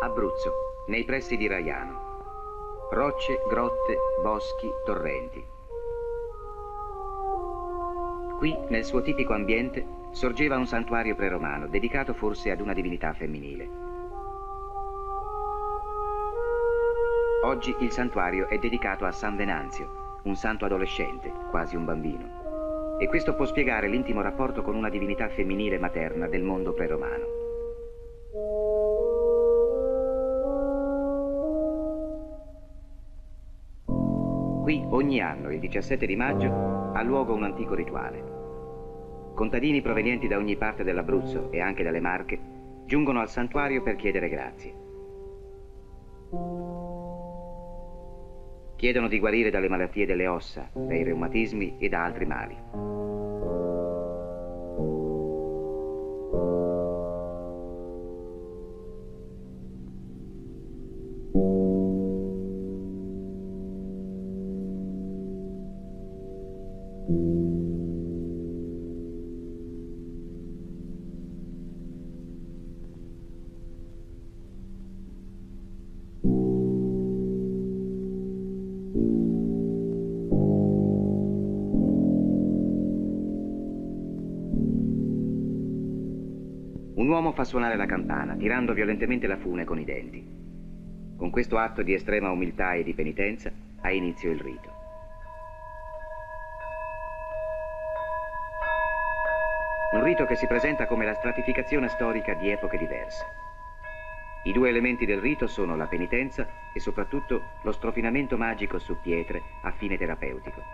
Abruzzo, nei pressi di Raiano. Rocce, grotte, boschi, torrenti. Qui, nel suo tipico ambiente, sorgeva un santuario preromano, dedicato forse ad una divinità femminile. Oggi il santuario è dedicato a San Venanzio, un santo adolescente, quasi un bambino. E questo può spiegare l'intimo rapporto con una divinità femminile materna del mondo preromano. Qui ogni anno, il 17 di maggio, ha luogo un antico rituale. Contadini provenienti da ogni parte dell'Abruzzo e anche dalle Marche giungono al santuario per chiedere grazie. Chiedono di guarire dalle malattie delle ossa, dai reumatismi e da altri mali. Un uomo fa suonare la campana, tirando violentemente la fune con i denti. Con questo atto di estrema umiltà e di penitenza ha inizio il rito. Un rito che si presenta come la stratificazione storica di epoche diverse. I due elementi del rito sono la penitenza e soprattutto lo strofinamento magico su pietre a fine terapeutico.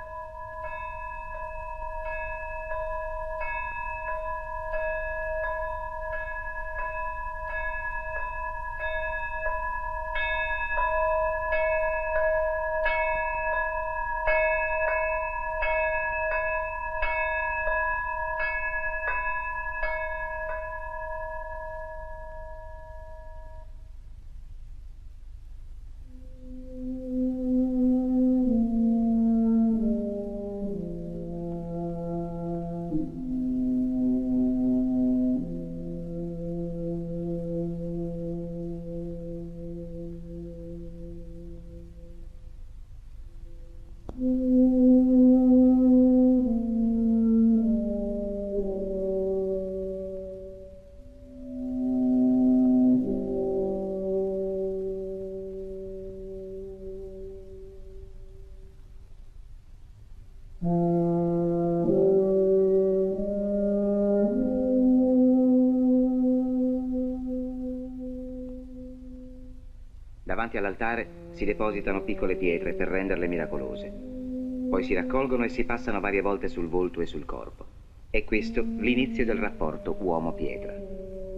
Davanti all'altare si depositano piccole pietre per renderle miracolose. Poi si raccolgono e si passano varie volte sul volto e sul corpo. È questo l'inizio del rapporto uomo-pietra.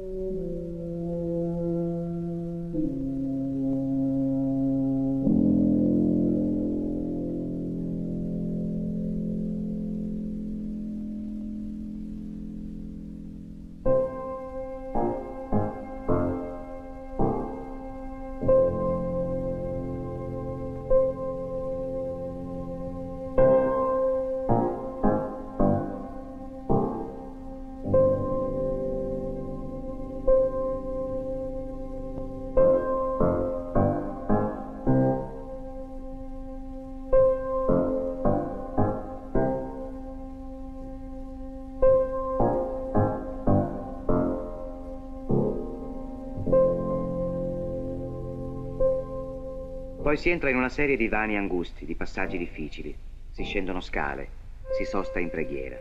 Poi si entra in una serie di vani angusti, di passaggi difficili. Si scendono scale, si sosta in preghiera.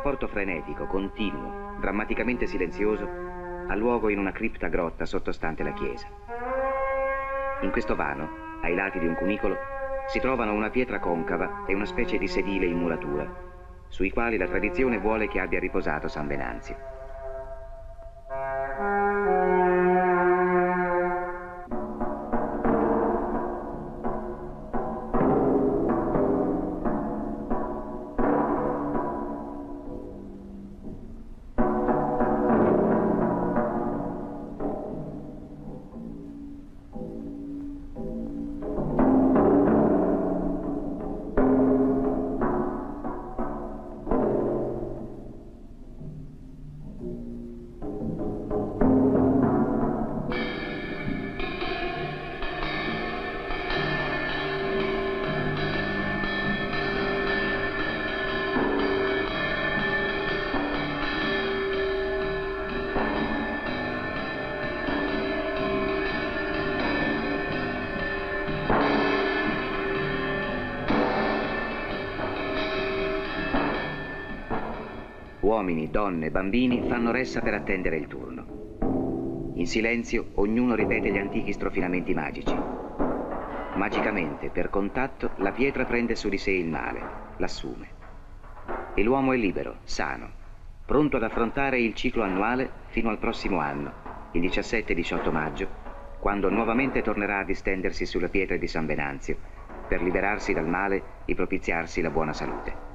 rapporto frenetico, continuo, drammaticamente silenzioso, ha luogo in una cripta grotta sottostante la chiesa. In questo vano, ai lati di un cunicolo, si trovano una pietra concava e una specie di sedile in muratura, sui quali la tradizione vuole che abbia riposato San Venanzio. Uomini, donne, bambini fanno ressa per attendere il turno. In silenzio, ognuno ripete gli antichi strofinamenti magici. Magicamente, per contatto, la pietra prende su di sé il male, l'assume. E l'uomo è libero, sano, pronto ad affrontare il ciclo annuale fino al prossimo anno, il 17 e 18 maggio, quando nuovamente tornerà a distendersi sulle pietre di San Venanzio, per liberarsi dal male e propiziarsi la buona salute.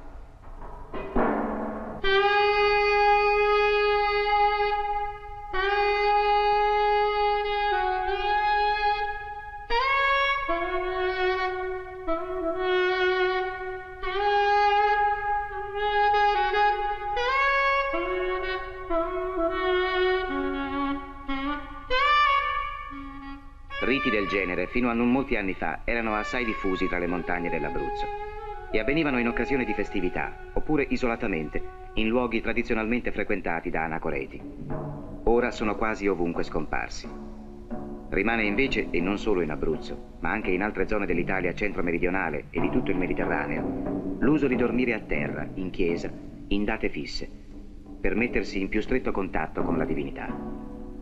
Riti del genere, fino a non molti anni fa, erano assai diffusi tra le montagne dell'Abruzzo e avvenivano in occasione di festività, oppure isolatamente, in luoghi tradizionalmente frequentati da anacoreti. Ora sono quasi ovunque scomparsi. Rimane invece, e non solo in Abruzzo, ma anche in altre zone dell'Italia centro-meridionale e di tutto il Mediterraneo, l'uso di dormire a terra, in chiesa, in date fisse, per mettersi in più stretto contatto con la divinità.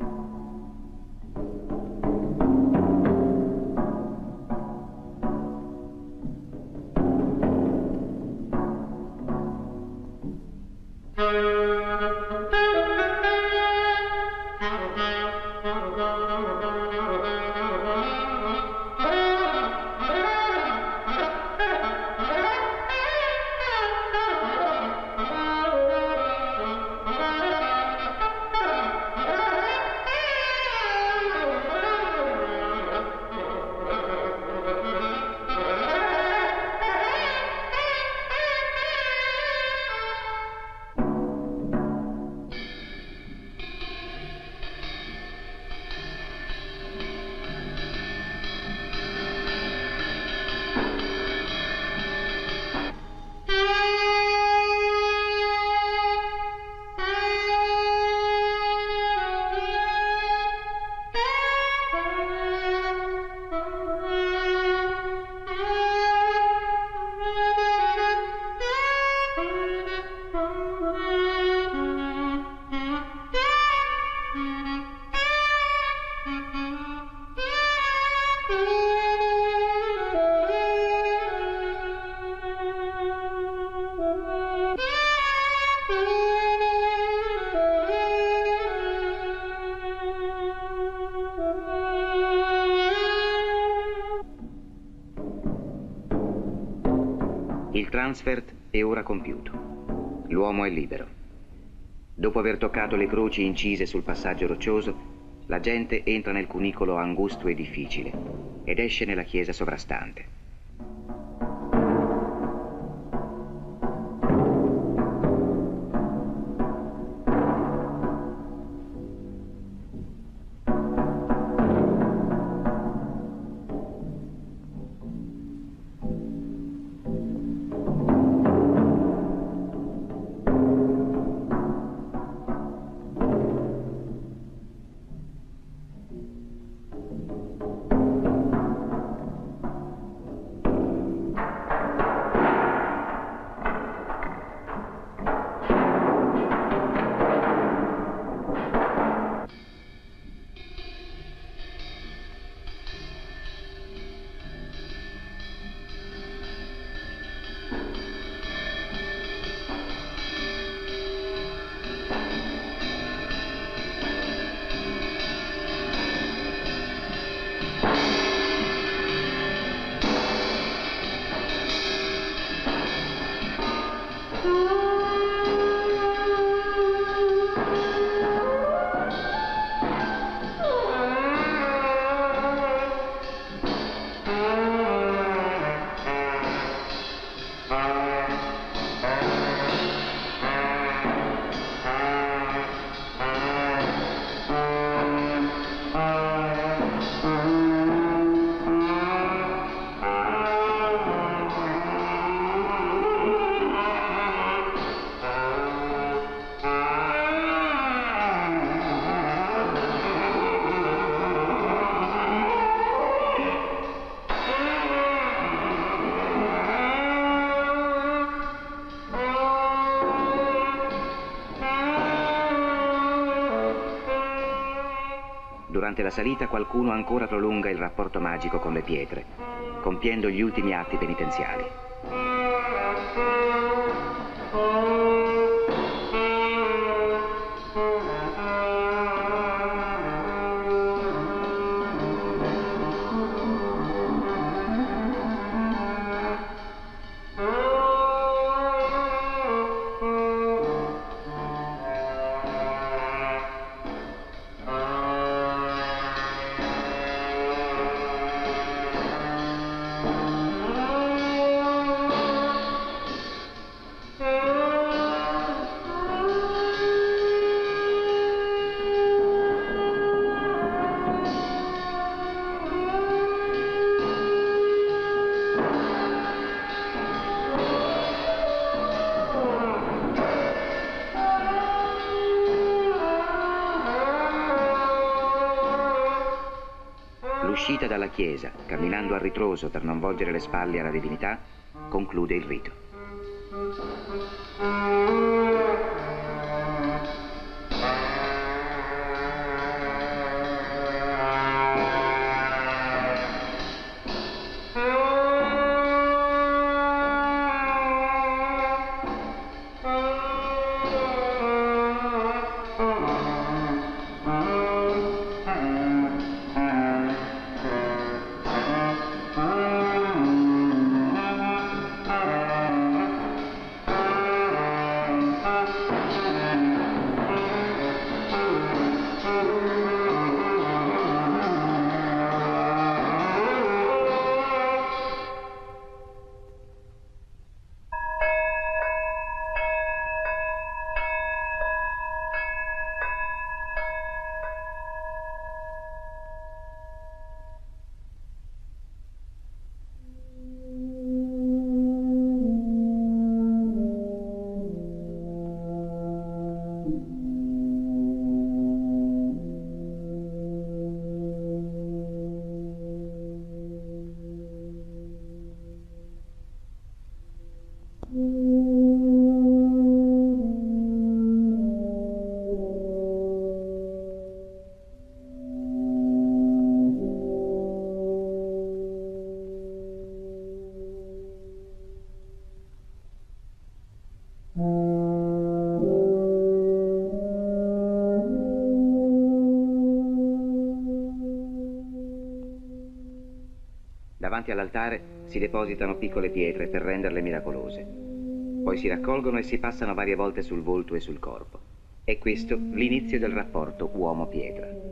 Il transfert è ora compiuto. L'uomo è libero. Dopo aver toccato le croci incise sul passaggio roccioso, la gente entra nel cunicolo angusto e difficile ed esce nella chiesa sovrastante. Durante la salita qualcuno ancora prolunga il rapporto magico con le pietre, compiendo gli ultimi atti penitenziali. L'uscita dalla chiesa, camminando a ritroso per non volgere le spalle alla divinità, conclude il rito. Davanti all'altare si depositano piccole pietre per renderle miracolose. Poi si raccolgono e si passano varie volte sul volto e sul corpo. È questo l'inizio del rapporto uomo-pietra.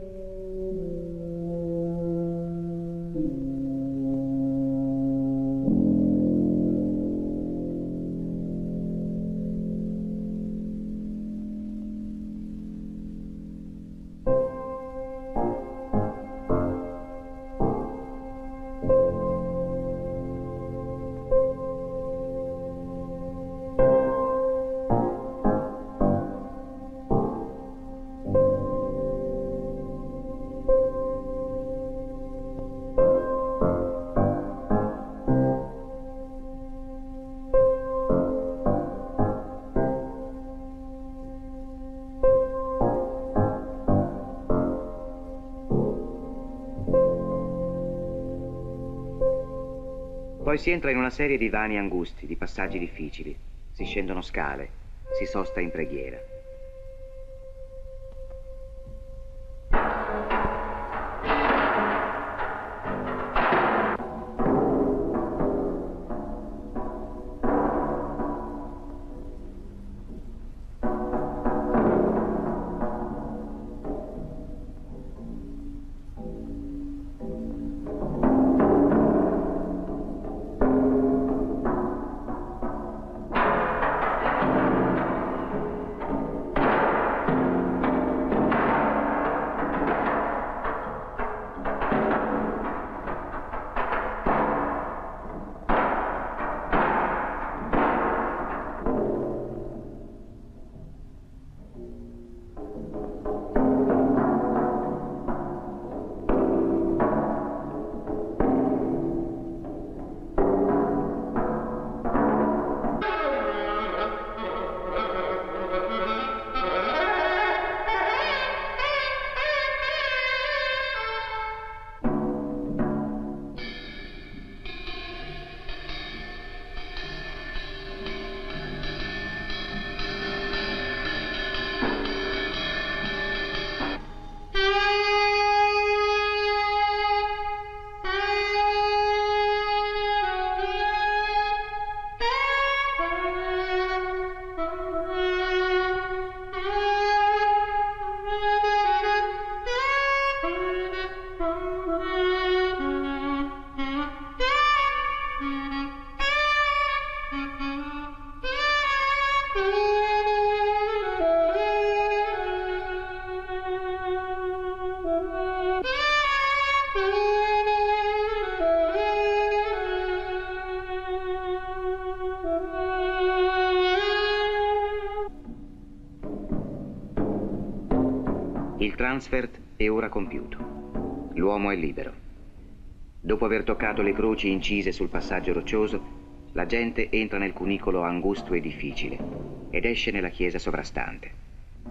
Poi si entra in una serie di vani angusti, di passaggi difficili, si scendono scale, si sosta in preghiera. Il transfert è ora compiuto. L'uomo è libero. Dopo aver toccato le croci incise sul passaggio roccioso, la gente entra nel cunicolo angusto e difficile ed esce nella chiesa sovrastante.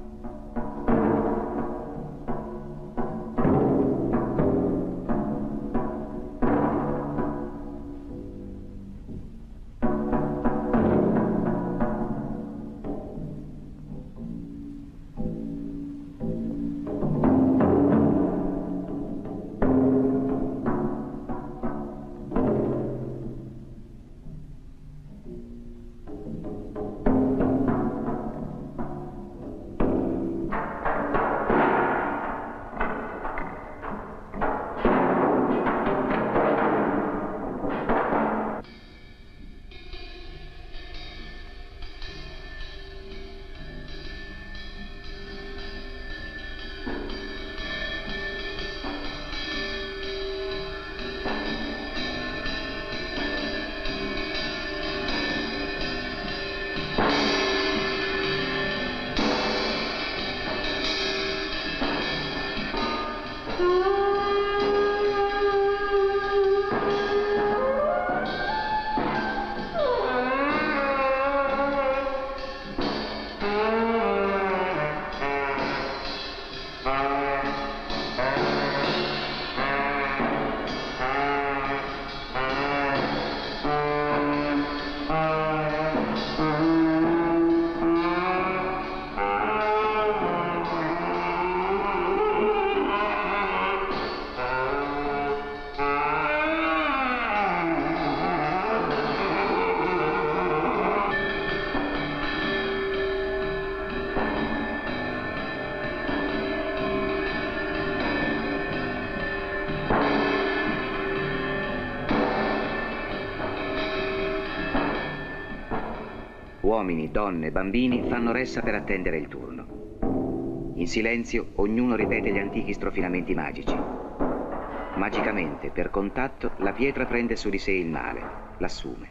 Uomini, donne, bambini fanno ressa per attendere il turno. In silenzio, ognuno ripete gli antichi strofinamenti magici. Magicamente, per contatto, la pietra prende su di sé il male, l'assume.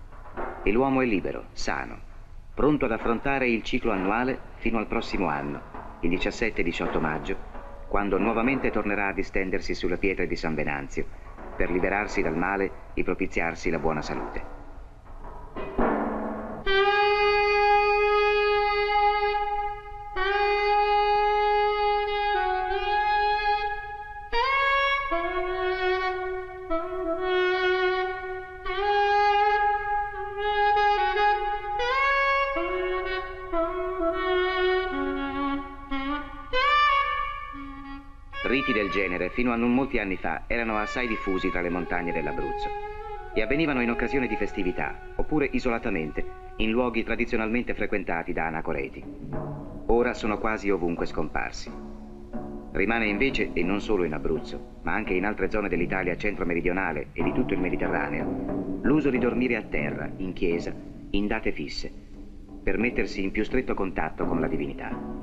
E l'uomo è libero, sano, pronto ad affrontare il ciclo annuale fino al prossimo anno, il 17 e 18 maggio, quando nuovamente tornerà a distendersi sulle pietre di San Venanzio, per liberarsi dal male e propiziarsi la buona salute. Riti del genere, fino a non molti anni fa, erano assai diffusi tra le montagne dell'Abruzzo e avvenivano in occasione di festività, oppure isolatamente, in luoghi tradizionalmente frequentati da anacoreti. Ora sono quasi ovunque scomparsi. Rimane invece, e non solo in Abruzzo, ma anche in altre zone dell'Italia centro-meridionale e di tutto il Mediterraneo, l'uso di dormire a terra, in chiesa, in date fisse, per mettersi in più stretto contatto con la divinità.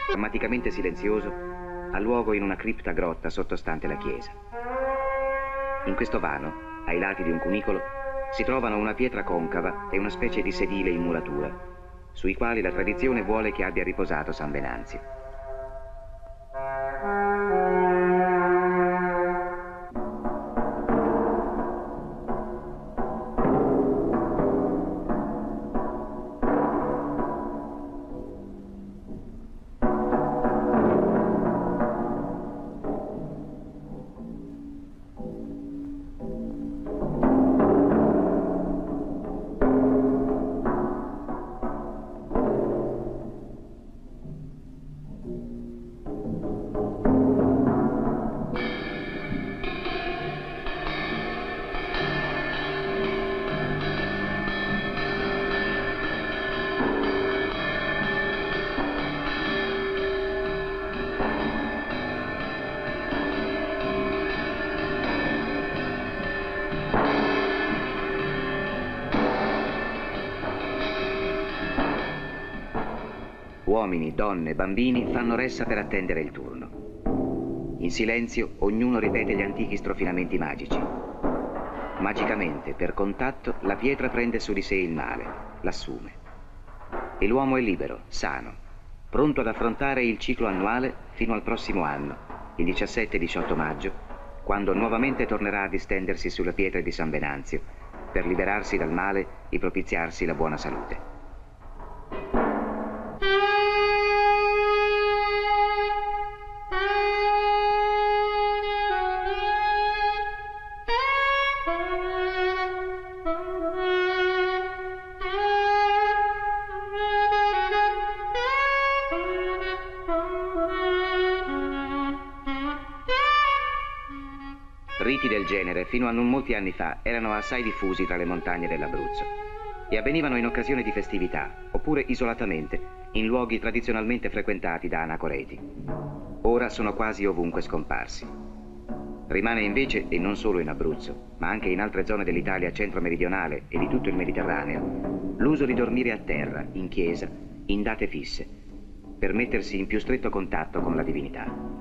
Drammaticamente silenzioso, ha luogo in una cripta grotta sottostante la chiesa. In questo vano, ai lati di un cunicolo, si trovano una pietra concava e una specie di sedile in muratura, sui quali la tradizione vuole che abbia riposato San Venanzio. Uomini, donne, bambini fanno ressa per attendere il turno. In silenzio, ognuno ripete gli antichi strofinamenti magici. Magicamente, per contatto, la pietra prende su di sé il male, l'assume. E l'uomo è libero, sano, pronto ad affrontare il ciclo annuale fino al prossimo anno, il 17 e 18 maggio, quando nuovamente tornerà a distendersi sulle pietre di San Venanzio, per liberarsi dal male e propiziarsi la buona salute. Riti del genere, fino a non molti anni fa, erano assai diffusi tra le montagne dell'Abruzzo e avvenivano in occasione di festività, oppure isolatamente, in luoghi tradizionalmente frequentati da anacoreti. Ora sono quasi ovunque scomparsi. Rimane invece, e non solo in Abruzzo, ma anche in altre zone dell'Italia centro-meridionale e di tutto il Mediterraneo, l'uso di dormire a terra, in chiesa, in date fisse, per mettersi in più stretto contatto con la divinità.